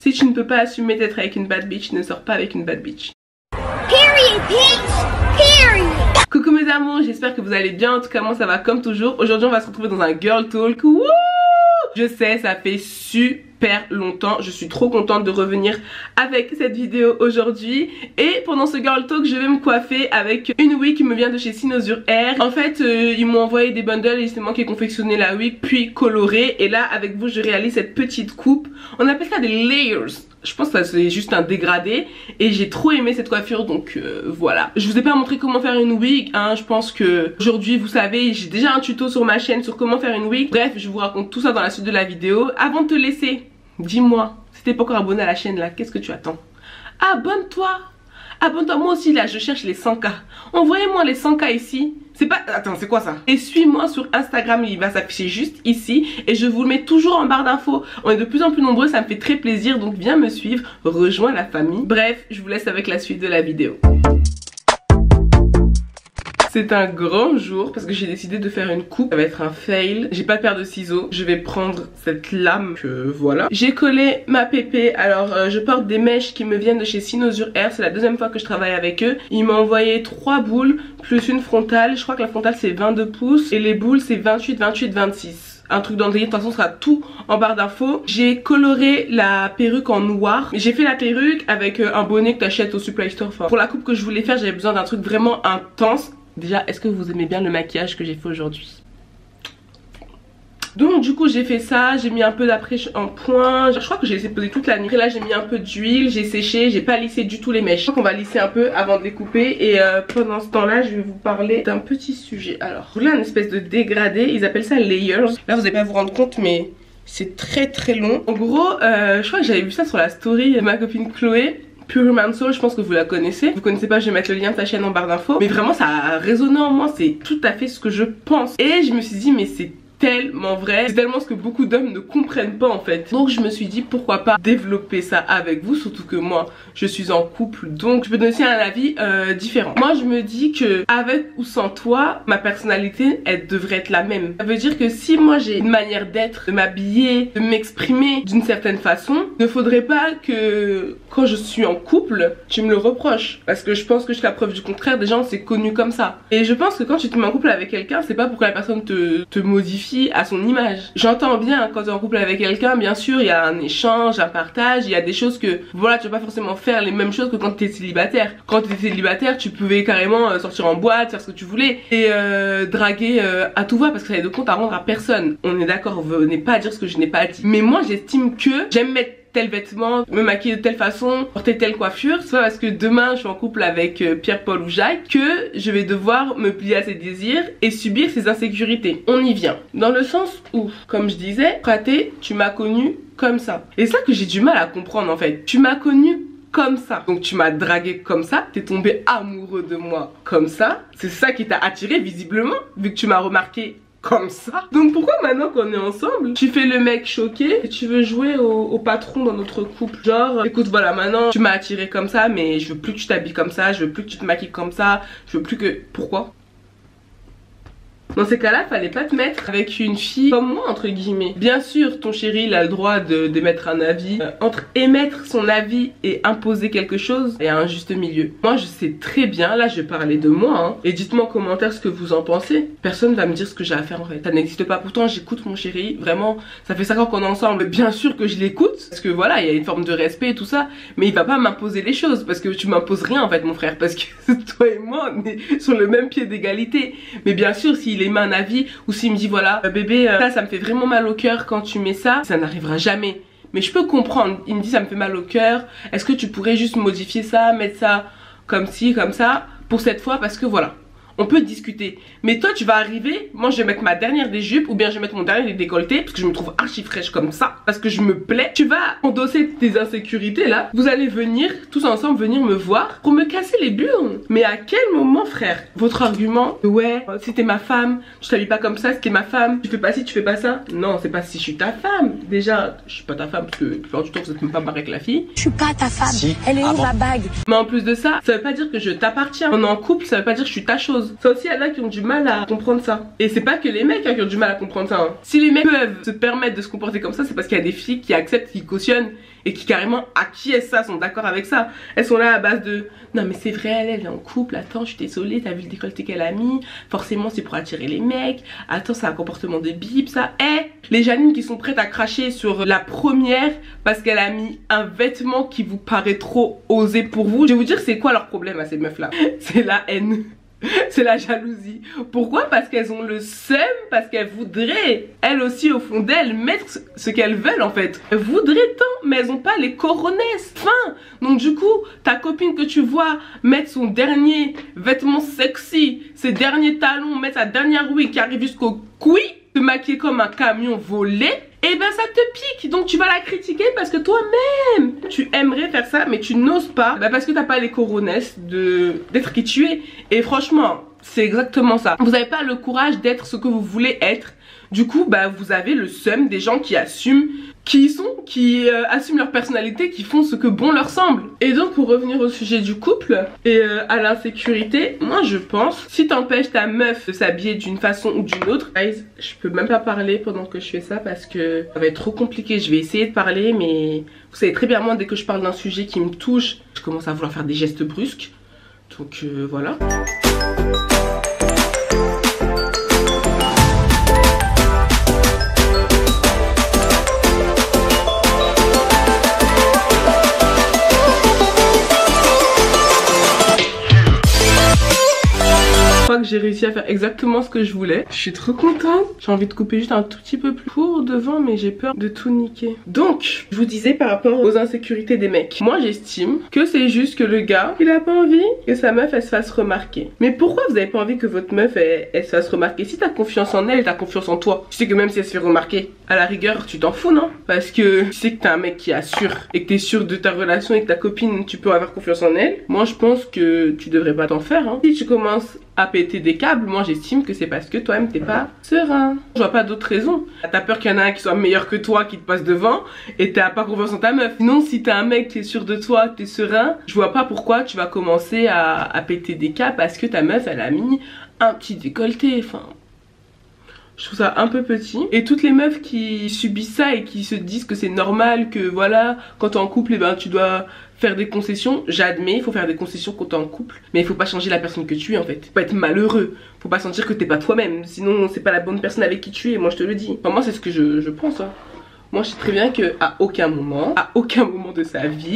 Si tu ne peux pas assumer d'être avec une bad bitch, ne sors pas avec une bad bitch. Period, bitch. Period. Coucou mes amours, j'espère que vous allez bien. En tout cas moi ça va comme toujours. Aujourd'hui on va se retrouver dans un girl talk. Wouh! Je sais, ça fait super longtemps. Je suis trop contente de revenir avec cette vidéo aujourd'hui. Et pendant ce girl talk, je vais me coiffer avec une wig qui me vient de chez Sinosure Hair. En fait, ils m'ont envoyé des bundles et c'est moi qui ai confectionné la wig puis coloré. Et là, avec vous, je réalise cette petite coupe. On appelle ça des layers. Je pense que c'est juste un dégradé et j'ai trop aimé cette coiffure, donc voilà. Je vous ai pas montré comment faire une wig, hein. Je pense que aujourd'hui vous savez, j'ai déjà un tuto sur ma chaîne sur comment faire une wig. Bref, je vous raconte tout ça dans la suite de la vidéo. Avant de te laisser, dis-moi, si t'es pas encore abonné à la chaîne là, qu'est-ce que tu attends? Abonne-toi! Abonne-toi, moi aussi là, je cherche les 100K. Envoyez-moi les 100K ici. C'est pas... Attends, c'est quoi ça? Et suis-moi sur Instagram, il va s'afficher juste ici. Et je vous le mets toujours en barre d'infos. On est de plus en plus nombreux, ça me fait très plaisir. Donc viens me suivre, rejoins la famille. Bref, je vous laisse avec la suite de la vidéo. C'est un grand jour parce que j'ai décidé de faire une coupe. Ça va être un fail. J'ai pas de paire de ciseaux. Je vais prendre cette lame que voilà. J'ai collé ma pépé. Alors je porte des mèches qui me viennent de chez Sinosure Hair. C'est la deuxième fois que je travaille avec eux. Ils m'ont envoyé 3 boules plus une frontale. Je crois que la frontale c'est 22 pouces et les boules c'est 28, 28, 26. Un truc d'André, de toute façon ce sera tout en barre d'infos. J'ai coloré la perruque en noir. J'ai fait la perruque avec un bonnet que t'achètes au Supply Store. Enfin, pour la coupe que je voulais faire, j'avais besoin d'un truc vraiment intense. Déjà, est-ce que vous aimez bien le maquillage que j'ai fait aujourd'hui? Donc du coup j'ai fait ça, j'ai mis un peu d'après en point. Je crois que j'ai laissé poser toute la nuit. Là j'ai mis un peu d'huile, j'ai séché, j'ai pas lissé du tout les mèches. Je crois qu'on va lisser un peu avant de les couper. Et pendant ce temps là je vais vous parler d'un petit sujet. Alors là une espèce de dégradé, ils appellent ça layers. Là vous allez pas vous rendre compte mais c'est très très long. En gros je crois que j'avais vu ça sur la story de ma copine Chloé. Pure Mansoul, je pense que vous la connaissez. Si vous connaissez pas, je vais mettre le lien de sa chaîne en barre d'infos. Mais vraiment ça a résonné en moi, c'est tout à fait ce que je pense. Et je me suis dit mais c'est tellement vrai, c'est tellement ce que beaucoup d'hommes ne comprennent pas en fait. Donc je me suis dit pourquoi pas développer ça avec vous, surtout que moi je suis en couple, donc je peux donner un avis différent. Moi je me dis que avec ou sans toi, ma personnalité elle devrait être la même. Ça veut dire que si moi j'ai une manière d'être, de m'habiller, de m'exprimer d'une certaine façon, ne faudrait pas que quand je suis en couple tu me le reproches, parce que je pense que jusqu'à preuve du contraire des gens c'est connu comme ça. Et je pense que quand tu te mets en couple avec quelqu'un, c'est pas pour que la personne te modifie à son image. J'entends bien quand tu es en couple avec quelqu'un, bien sûr il y a un échange, un partage, il y a des choses que voilà tu vas pas forcément faire les mêmes choses que quand tu es célibataire. Quand tu étais célibataire tu pouvais carrément sortir en boîte, faire ce que tu voulais et draguer à tout va parce que ça avait de compte à rendre à personne. On est d'accord, venez pas dire ce que je n'ai pas dit. Mais moi j'estime que j'aime mettre tel vêtement, me maquiller de telle façon, porter telle coiffure. C'est pas parce que demain je suis en couple avec Pierre, Paul ou Jacques que je vais devoir me plier à ses désirs et subir ses insécurités. On y vient. Dans le sens où, comme je disais, Praté, tu m'as connu comme ça. Et c'est ça que j'ai du mal à comprendre en fait. Tu m'as connu comme ça. Donc tu m'as dragué comme ça, t'es tombé amoureux de moi comme ça. C'est ça qui t'a attiré visiblement, vu que tu m'as remarqué comme ça. Donc pourquoi maintenant qu'on est ensemble tu fais le mec choqué et tu veux jouer au patron dans notre couple? Genre écoute voilà maintenant tu m'as attiré comme ça mais je veux plus que tu t'habilles comme ça, je veux plus que tu te maquilles comme ça, je veux plus que... Pourquoi? Dans ces cas-là, fallait pas te mettre avec une fille comme moi, entre guillemets. Bien sûr, ton chéri, il a le droit d'émettre un avis. Entre émettre son avis et imposer quelque chose, il y a un juste milieu. Moi, je sais très bien, là, je vais parler de moi, hein, et dites-moi en commentaire ce que vous en pensez. Personne va me dire ce que j'ai à faire, en fait. Ça n'existe pas. Pourtant, j'écoute mon chéri, vraiment, ça fait 5 ans qu'on est ensemble. Bien sûr que je l'écoute, parce que voilà, il y a une forme de respect et tout ça, mais il va pas m'imposer les choses, parce que tu m'imposes rien, en fait, mon frère, parce que toi et moi, on est sur le même pied d'égalité. Mais bien sûr, s'il émet un avis ou s'il me dit voilà bébé ça me fait vraiment mal au cœur quand tu mets ça, ça n'arrivera jamais. Mais je peux comprendre, il me dit ça me fait mal au cœur, est-ce que tu pourrais juste modifier ça, mettre ça comme ci, comme ça pour cette fois, parce que voilà. On peut discuter. Mais toi tu vas arriver, moi je vais mettre ma dernière des jupes ou bien je vais mettre mon dernier des décolletés parce que je me trouve archi fraîche comme ça, parce que je me plais. Tu vas endosser tes insécurités là. Vous allez venir tous ensemble venir me voir pour me casser les burnes. Mais à quel moment frère? Votre argument ouais si t'es ma femme tu t'habilles pas comme ça, si t'es ma femme tu fais pas ci, tu fais pas ça. Non c'est pas si je suis ta femme. Déjà je suis pas ta femme parce que la plupart du temps vous êtes même pas marié avec la fille. Je suis pas ta femme. Si. Elle est où ma bague? Mais en plus de ça, ça veut pas dire que je t'appartiens. On est en couple, ça veut pas dire que je suis ta chose. chose. Ça aussi, il y en a qui ont du mal à comprendre ça. Et c'est pas que les mecs qui ont du mal à comprendre ça. Hein. Si les mecs peuvent se permettre de se comporter comme ça, c'est parce qu'il y a des filles qui acceptent, qui cautionnent et qui carrément acquiescent ça, sont d'accord avec ça. Elles sont là à base de non mais c'est vrai, elle est en couple, attends, je suis désolée, t'as vu le décolleté qu'elle a mis, forcément c'est pour attirer les mecs, attends, c'est un comportement de bip ça. Les Janine qui sont prêtes à cracher sur la première parce qu'elle a mis un vêtement qui vous paraît trop osé pour vous. Je vais vous dire c'est quoi leur problème à ces meufs là. C'est la haine. C'est la jalousie. Pourquoi? Parce qu'elles ont le seum, parce qu'elles voudraient, elles aussi au fond d'elles, mettre ce qu'elles veulent en fait. Elles voudraient tant, mais elles ont pas les coronesses. Fin. Donc du coup, ta copine que tu vois mettre son dernier vêtement sexy, ses derniers talons, mettre sa dernière wig qui arrive jusqu'au couille, te maquiller comme un camion volé, et ben ça te pique. Donc tu vas la critiquer parce que toi-même tu aimerais faire ça mais tu n'oses pas, parce que t'as pas les coronesses d'être qui tu es. Et franchement c'est exactement ça. Vous n'avez pas le courage d'être ce que vous voulez être. Du coup vous avez le seum des gens qui assument qui assument leur personnalité, qui font ce que bon leur semble. Et donc pour revenir au sujet du couple et à l'insécurité, moi je pense, si t'empêches ta meuf de s'habiller d'une façon ou d'une autre, guys, je peux même pas parler pendant que je fais ça parce que ça va être trop compliqué. Je vais essayer de parler mais vous savez très bien moi dès que je parle d'un sujet qui me touche, je commence à vouloir faire des gestes brusques. Donc voilà. Que j'ai réussi à faire exactement ce que je voulais. Je suis trop contente. J'ai envie de couper juste un tout petit peu plus court devant mais j'ai peur de tout niquer. Donc je vous disais par rapport aux insécurités des mecs, moi j'estime que c'est juste que le gars il a pas envie que sa meuf elle se fasse remarquer. Mais pourquoi vous avez pas envie que votre meuf elle se fasse remarquer? Si t'as confiance en elle, t'as confiance en toi. Tu sais que même si elle se fait remarquer, à la rigueur tu t'en fous, non? Parce que tu sais que t'es un mec qui assure et que t'es sûr de ta relation et que ta copine tu peux avoir confiance en elle. Moi je pense que tu devrais pas t'en faire hein. Si tu commences à péter des câbles, moi j'estime que c'est parce que toi-même t'es pas serein. Je vois pas d'autre raison. T'as peur qu'il y en a un qui soit meilleur que toi, qui te passe devant et t'as pas confiance en ta meuf. Sinon si t'es un mec qui est sûr de toi, t'es serein, je vois pas pourquoi tu vas commencer à péter des câbles parce que ta meuf elle a mis un petit décolleté. Enfin, je trouve ça un peu petit. Et toutes les meufs qui subissent ça et qui se disent que c'est normal, que voilà, quand t'es en couple, tu dois faire des concessions. J'admets, il faut faire des concessions quand t'es en couple, mais il faut pas changer la personne que tu es en fait. Faut pas être malheureux, faut pas sentir que t'es pas toi-même, sinon c'est pas la bonne personne avec qui tu es, moi je te le dis. Enfin, moi c'est ce que je pense hein. Moi je sais très bien que à aucun moment de sa vie,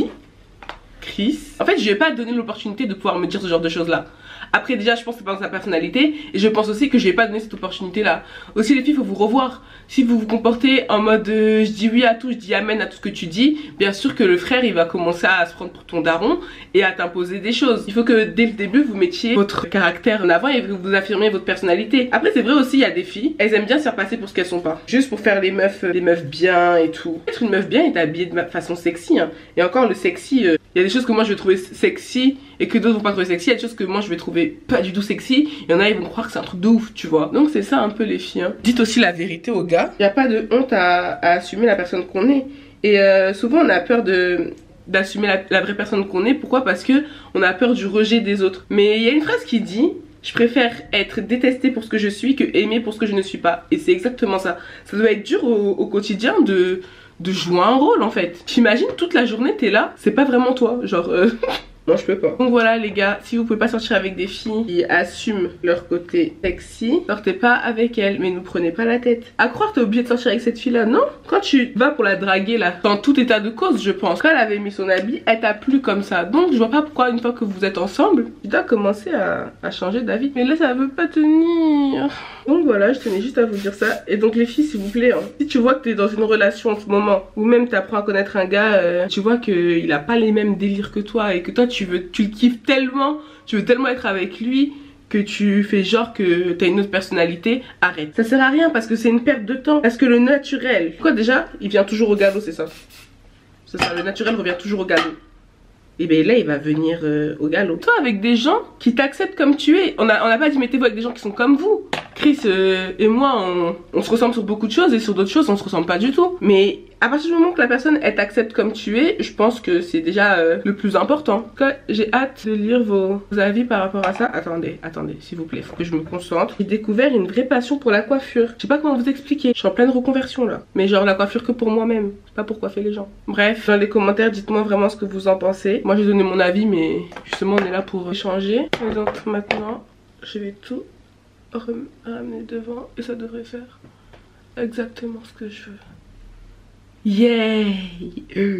Chris, en fait je lui ai pas donné l'opportunité de pouvoir me dire ce genre de choses là. Après déjà je pense que c'est pas dans sa personnalité et je pense aussi que je lui ai pas donné cette opportunité là. Aussi les filles, faut vous revoir. Si vous vous comportez en mode je dis oui à tout, je dis amen à tout ce que tu dis, bien sûr que le frère il va commencer à se prendre pour ton daron et à t'imposer des choses. Il faut que dès le début vous mettiez votre caractère en avant et que vous affirmiez votre personnalité. Après c'est vrai aussi il y a des filles, elles aiment bien se faire passer pour ce qu'elles sont pas, juste pour faire les meufs bien et tout. Être une meuf bien et t'habiller de façon sexy hein. Et encore le sexy, il y a des choses que moi je vais trouver sexy et que d'autres vont pas trouver sexy. Il y a des choses que moi je vais trouver pas du tout sexy, il y en a ils vont croire que c'est un truc de ouf, tu vois. Donc c'est ça un peu les filles hein. Dites aussi la vérité aux gars. Il n'y a pas de honte à assumer la personne qu'on est. Et souvent on a peur d'assumer la vraie personne qu'on est. Pourquoi? Parce que on a peur du rejet des autres. Mais il y a une phrase qui dit: je préfère être détestée pour ce que je suis que aimée pour ce que je ne suis pas. Et c'est exactement ça. Ça doit être dur au quotidien de jouer un rôle en fait. T'imagines toute la journée t'es là, c'est pas vraiment toi, genre non je peux pas. Donc voilà les gars, si vous pouvez pas sortir avec des filles qui assument leur côté sexy, sortez pas avec elles, mais ne prenez pas la tête. À croire t'es obligé de sortir avec cette fille là, non? Quand tu vas pour la draguer là, dans tout état de cause je pense, quand elle avait mis son habit, elle t'a plu comme ça. Donc je vois pas pourquoi une fois que vous êtes ensemble, tu dois commencer à changer d'avis. Mais là ça veut pas tenir. Donc voilà, je tenais juste à vous dire ça. Et donc les filles s'il vous plaît hein, si tu vois que t'es dans une relation en ce moment, ou même t'apprends à connaître un gars, tu vois qu'il a pas les mêmes délires que toi et que toi tu le kiffes tellement, tu veux tellement être avec lui que tu fais genre que t'as une autre personnalité, arrête. Ça sert à rien parce que c'est une perte de temps. Parce que le naturel, quoi déjà, il vient toujours au galop, c'est ça. C'est ça, le naturel revient toujours au galop. Et bien là il va venir au galop. Toi avec des gens qui t'acceptent comme tu es. On n'a pas dit mettez-vous avec des gens qui sont comme vous. Chris et moi on se ressemble sur beaucoup de choses et sur d'autres choses on se ressemble pas du tout. Mais à partir du moment que la personne elle t'accepte comme tu es, je pense que c'est déjà le plus important. J'ai hâte de lire vos avis par rapport à ça. Attendez s'il vous plaît, faut que je me concentre. J'ai découvert une vraie passion pour la coiffure. Je sais pas comment vous expliquer, je suis en pleine reconversion là. Mais genre la coiffure que pour moi-même, pas pour coiffer les gens. Bref, dans les commentaires dites-moi vraiment ce que vous en pensez. Moi j'ai donné mon avis mais justement on est là pour échanger. Et donc maintenant je vais tout ramener devant et ça devrait faire exactement ce que je veux. Yay.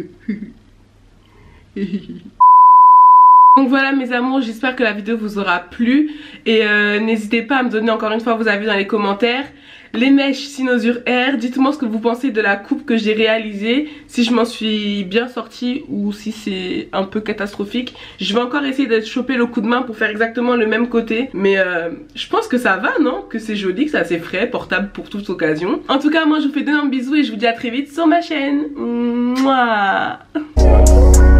Donc voilà mes amours, j'espère que la vidéo vous aura plu et n'hésitez pas à me donner encore une fois vos avis dans les commentaires. Les mèches Cynosure Air, dites-moi ce que vous pensez de la coupe que j'ai réalisée, si je m'en suis bien sortie ou si c'est un peu catastrophique. Je vais encore essayer de choper le coup de main pour faire exactement le même côté, mais je pense que ça va, non? Que c'est joli, que c'est assez frais, portable pour toute occasion. En tout cas moi je vous fais d'énormes bisous et je vous dis à très vite sur ma chaîne. Mouah.